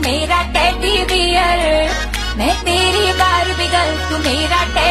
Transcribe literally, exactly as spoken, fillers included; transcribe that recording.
मेरा teddy bear, मैं तेरी बारबी गर्ल तू मेरा